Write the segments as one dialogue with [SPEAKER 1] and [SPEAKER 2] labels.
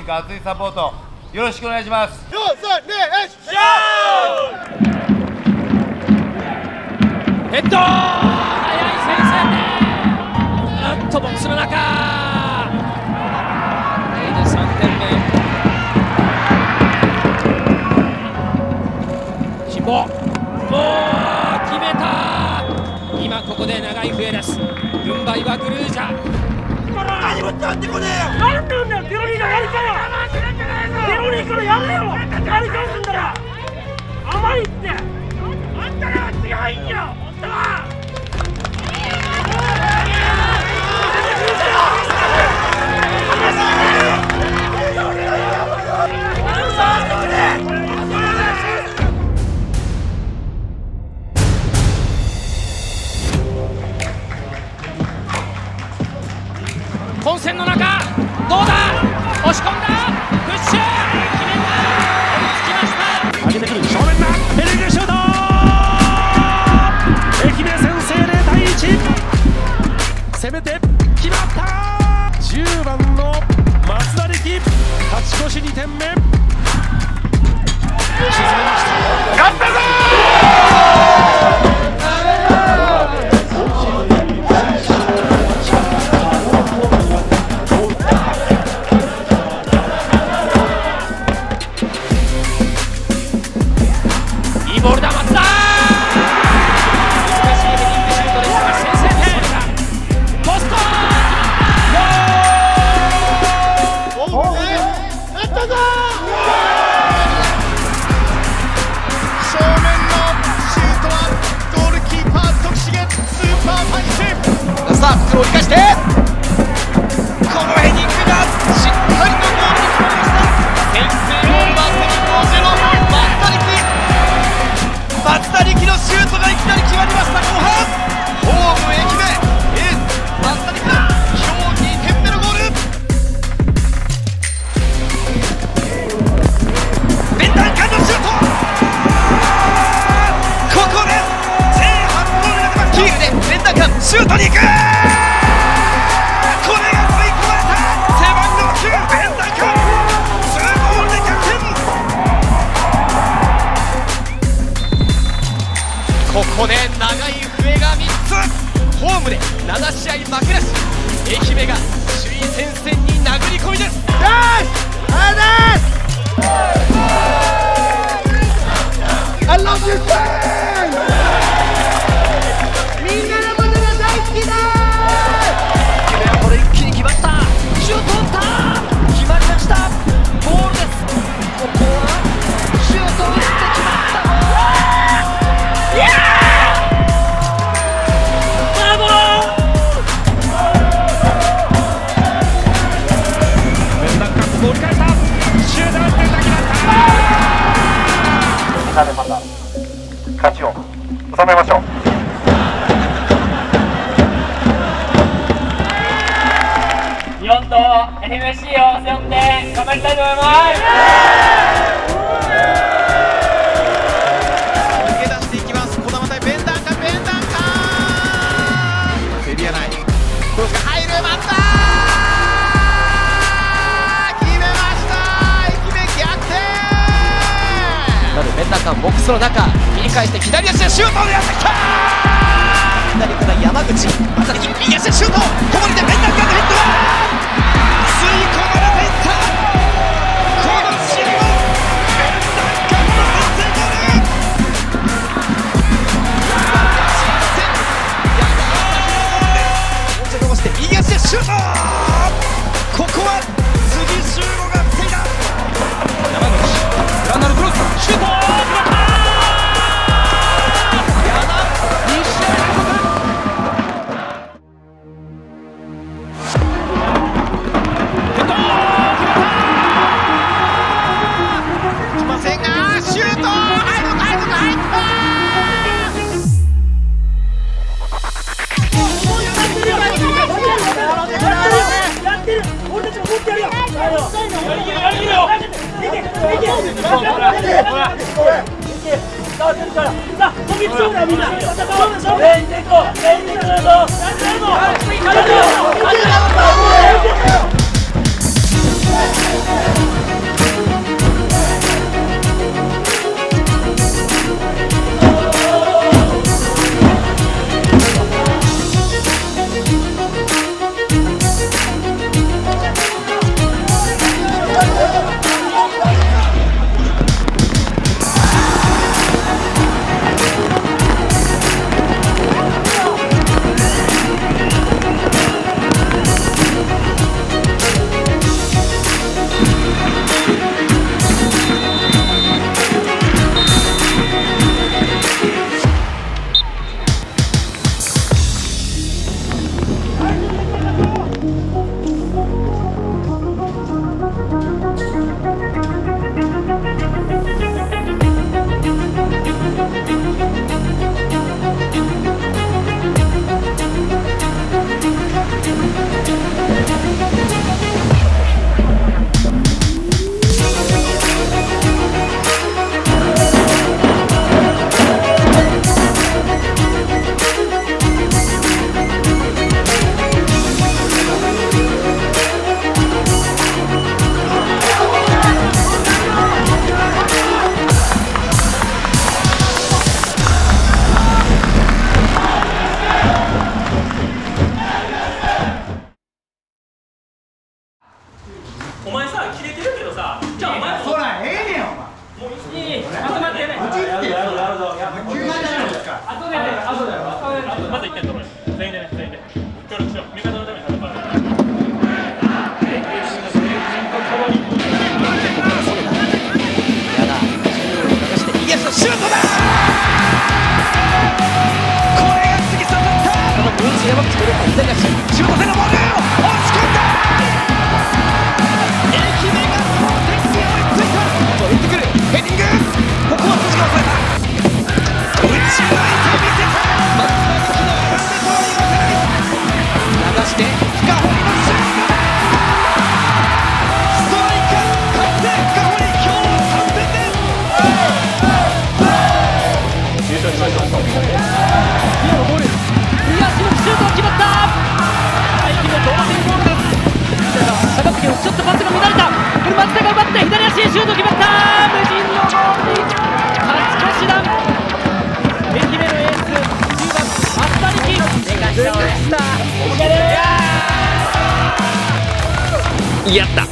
[SPEAKER 1] 年間熱いサポートよろしくお願いします。
[SPEAKER 2] ヘッド速い先制点、ボックスの中これで3点目。辛抱、もう決めた。今ここで長い笛です。軍配はグルージャ。
[SPEAKER 3] 何も伝わってこねえよ。なんなんだよ、ベロニーがやりかよ。ベロニーからやれよ。やり返すんだよ。甘いって。あんたらは違うんよ。本当は。
[SPEAKER 2] 混戦の中、どうだ、押し込んだ、プッシュ、決めた、追いつきました。
[SPEAKER 4] 上げてくる、正面だ、ヘディングシュート、愛媛先制0対1、攻めて決まった。10番の松田力、勝ち越し2点目、沈めました。勝ったぞ
[SPEAKER 2] ボールだ、松田、難しいヘディングシュートでしたが先制点。ポスト
[SPEAKER 5] 正面のシュートはゴールキーパー徳重スーパーパンチ。さあ袋を生かしてこのヘディングがしっかりとゴールに決まりました。先制ゴールはセミコーゼロ松田力のシュートがいきなり決まりました。後半ホーム愛媛エース松田力が今日2点目のゴール。ベンダンカンのシュート、ここで前半ゴールが出ます。キールでベンダンカンシュートに行く。これが吸い込まれた背番号9ベンダンカン、2ゴールで逆転。ここで長い笛が3つ、ホームで7試合負けなし、愛媛が首位戦線に殴り込みです。I love you, friend! みんなのことが大好きだ。愛媛はこれ一気に決まった。シュート打った、決まりました。ゴールです。ここはシュートを打って決まった。ボール返した、シュート打って決まった。みんなでまた勝ちを収めましょう。
[SPEAKER 6] 日本と NMC を背負って頑張りたいと思います。
[SPEAKER 5] 抜け出していきます。児玉対ベンダンカン、ベンダンカンエリア内にクロスが入る。またベンダンカンボックスの中切り返して左足でシュートを狙ってきた。左から山口、また右足でシュート、こぼれてベンダンカンのヘッドは吸い込まれていった。この試合はベンダンカンの先制ゴール。もうちょっと残して右足でシュート、ここは杉修吾が防いだ。山口グランダルクロスシュート、
[SPEAKER 3] みんな
[SPEAKER 5] 左足シュート性のボール押し込んだ。愛媛が同点に追いついた。打ってくるヘディング、ここは藤が抑えた。打ち抜いてみせた。松田力のなんでとは言わせない。流して深堀のシュートだ。ストライカー勝って深堀今日3点です。優勝しました。宮のボール、宮下のシュートが決まった。愛媛同点ゴールです。下がってちょっとパスが乱れた。これ松田が奪って左足でシュート決まった。無人のゴールに勝ち越し弾。愛媛のエース10番松田力やった決めていきました。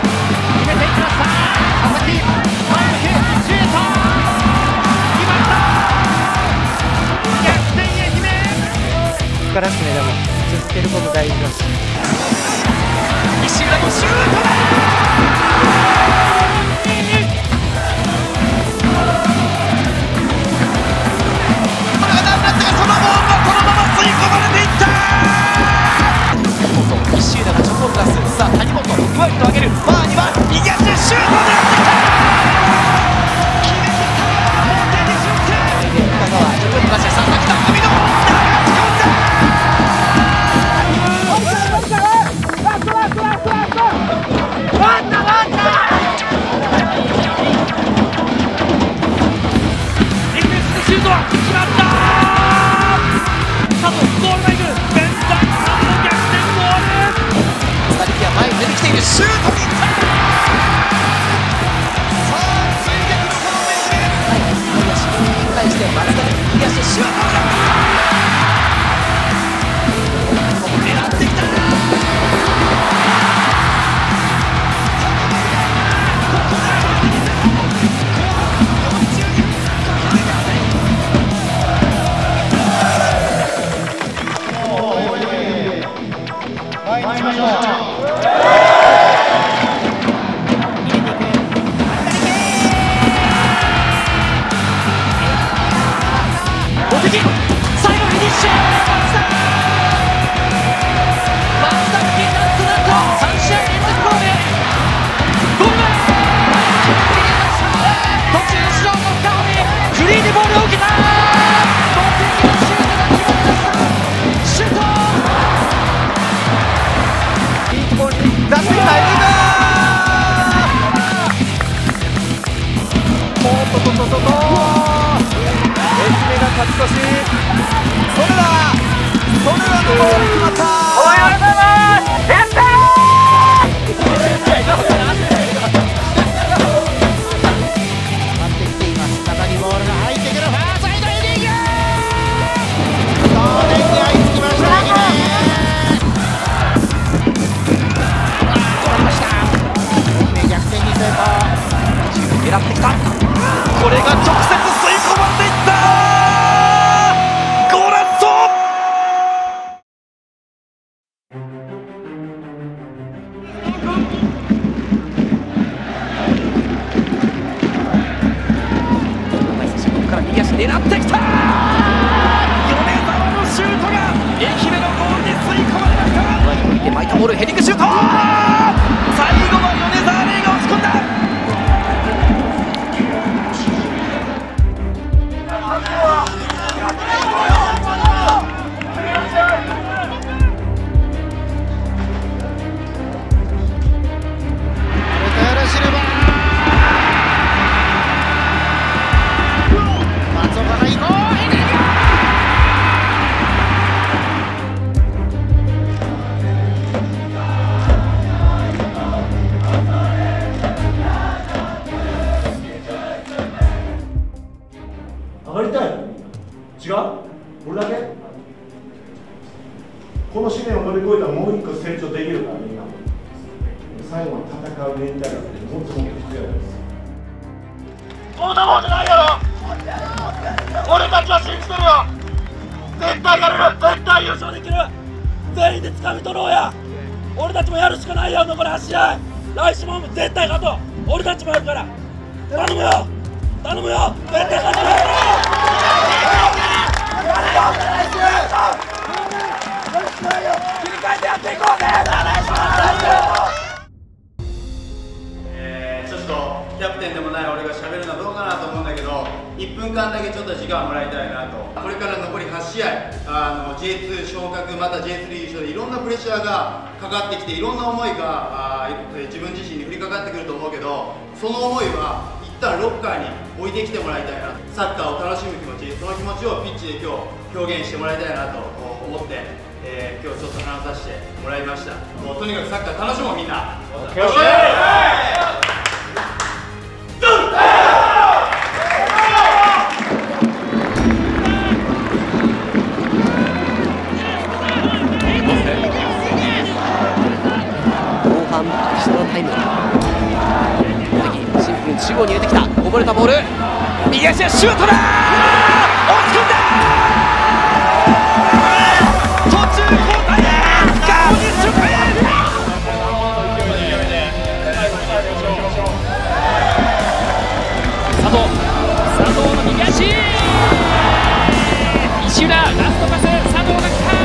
[SPEAKER 5] 佐々木前向きシュート決まった。逆転愛媛。ここからですね。でも続けること大事です。石浦のシュートだ。石浦がチョコを出す。さあ谷本ふわりと上げる。バーには右足でシュートを狙ってきた。決めた。同点に瞬間。深川ちょっと出して佐々木と網野流し込んだ。シュートは決まった。佐藤ゴールラインベンダーさんの逆転ゴール。佐々木は前に出てきている。シュートに行った。さあ追撃のこのメンツで右足に対して松田に右足でシュートを狙ってきた。最後フィニッシュ。松田力なんと3試合連続ゴール。ゴール途中出場の深堀フリーでボールを受けた。同点のシュートが決まった。シュートいいところに出してきた。エリガー愛媛が勝ち越し。それだのゴール決まった。おめでとうございます。やったー。待ってきています。中にボールが入ってくる。ファーサイドヘディング。同点に追いつきました。愛媛決まりました。愛媛逆転に成功。狙ってきた。これが直接吸い込まれていった。ゴーラッソ。ここから右足狙ってきた。米澤のシュートが愛媛のゴールに吸い込まれました。上に降りて巻いたボールヘディングシュート。最後は米澤玲が押し込んだ。
[SPEAKER 7] 上がりたい。違う？俺だけ？この試練を乗り越えたらもう一個成長できるからみんな。最後は戦うメンタルってもっともっと必要です。
[SPEAKER 3] そんなもんじゃないやろ。俺たちは信じてるよ。絶対やれる。絶対優勝できる。全員で掴み取ろうや。俺たちもやるしかないよ。残り8試合。来週も絶対勝とう。俺たちもやるから。頼むよ。頼むよ。絶対勝つよ。 っていこうぜ。
[SPEAKER 1] ちょっとキャプテンでもない俺が喋るのはどうかなと思うんだけど、1分間だけちょっと時間をもらいたいなと。これから残り8試合、J2 昇格、また J3 優勝でいろんなプレッシャーがかかってきて、いろんな思いが自分自身に降りかかってくると思うけど、その思いは一旦ロッカーに置いてきてもらいたいな。サッカーを楽しむ気持ち、その気持ちをピッチで今日表現してもらいたいなと思って、今日ちょっと話させてもらいました。もうとにかくサッカー楽しもうみんな。
[SPEAKER 5] タイムシンプルに中央に入れてきた。こぼれたボール、右足でシュートだ。押し込んだ。途中交代だ。顔にシュート。佐藤の右足、石浦ラストパス、佐藤が来た。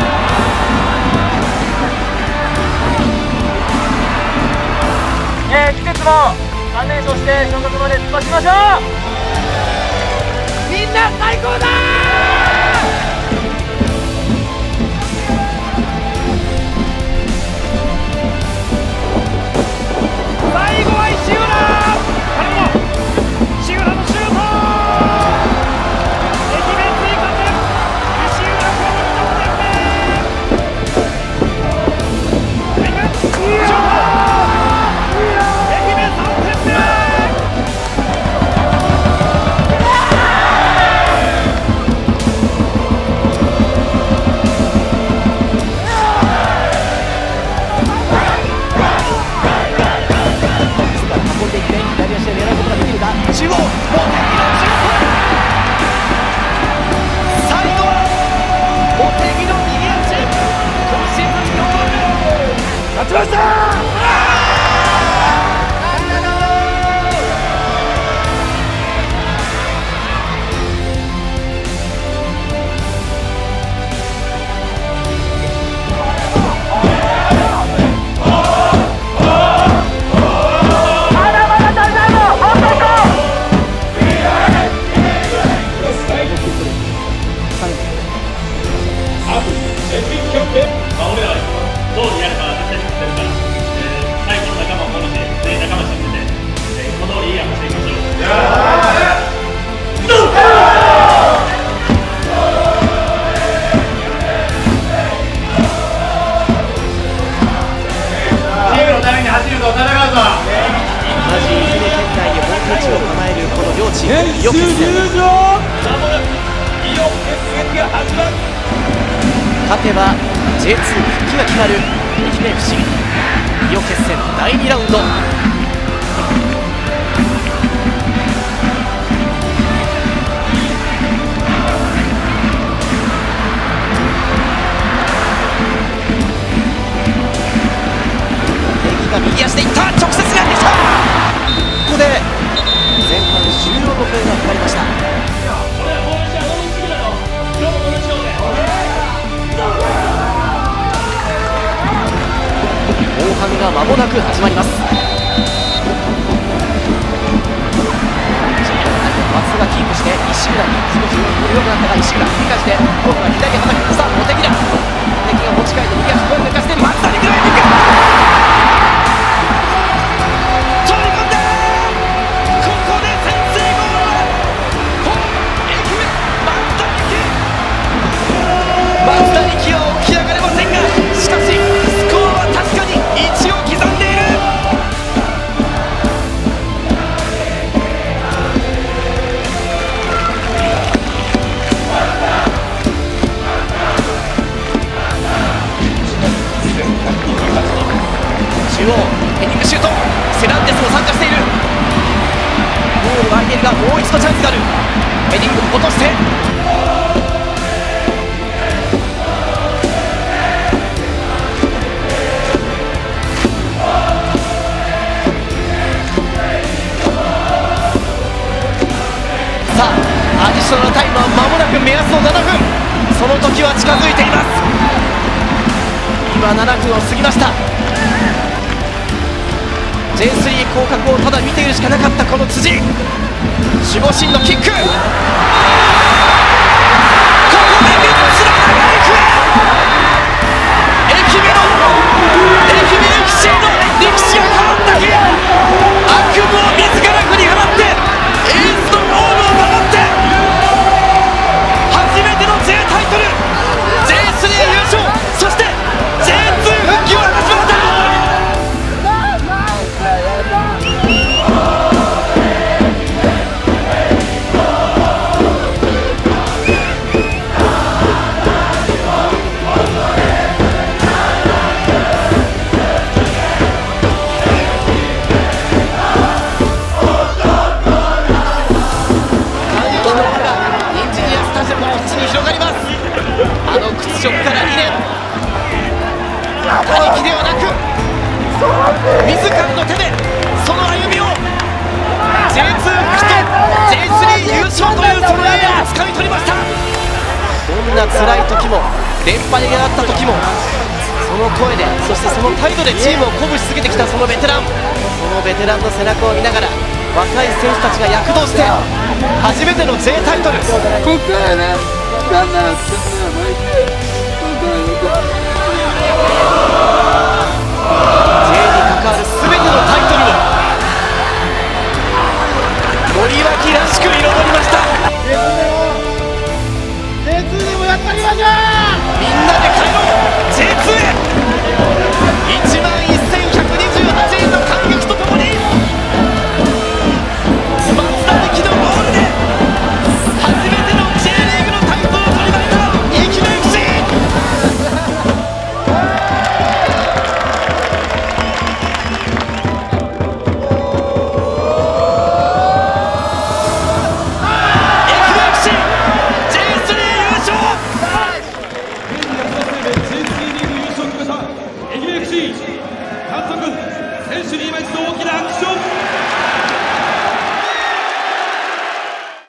[SPEAKER 6] 季節も3連勝して昇格まで突っ走りましょう。みんな最高だ最後は石浦。頼む石浦のシュート。駅弁追加点、石浦この2点目。シュート。中央、もう最後は茂木の右足。今シーズン4ゴール。勝ちました。
[SPEAKER 5] 意欲決戦勝てば J2 復帰が決まる愛媛 FC。 意欲決戦第2ラウンド。右足でいった。直接がやってきた。ここで前半終了の声がかかりました。後半が間もなく始まります。松がキープして石浦に少し良くなったが、石浦繰り返して今度は左に叩く。さあ茂木だ。茂木が持ち替えて右足声を抜かして松田にぐらいに行く。松田力は起き上がれませんが、しかしスコアは確かに1を刻んでいる。中央ヘディングシュート、セランテスも参加している。ゴールは空いているが、もう一度チャンスがある。ヘディング落として、アディショナルタイムは間もなく目安の7分。その時は近づいています。今は7分を過ぎました。 J3 降格をただ見ているしかなかったこの辻、守護神のキック、ここで3つの長い笛、愛媛 FC の歴史が変わった日、悪夢を自ら振り払ってエースのゴールを守って初めての J タイトル、 J3 優勝、そして J2 復帰を果たしました。屈辱から2年、兄貴ではなく自らの手でその歩みを J2 復帰と J3 優勝というその栄誉をつかみ取りました。どんな辛い時も連敗があった時もその声で、そしてその態度でチームを鼓舞し続けてきたそのベテラン、そのベテランの背中を見ながら若い選手たちが躍動して初めての J タイトル、ここからね、森脇らしく彩りました。J2 でもやったりましょう。みんなで帰ろう J2 へ。11,128円の感激とともに松田力のゴールで初めての J リーグのタイトルを取りました愛媛 FC。
[SPEAKER 4] 監督、選手に今一度大きな拍手を。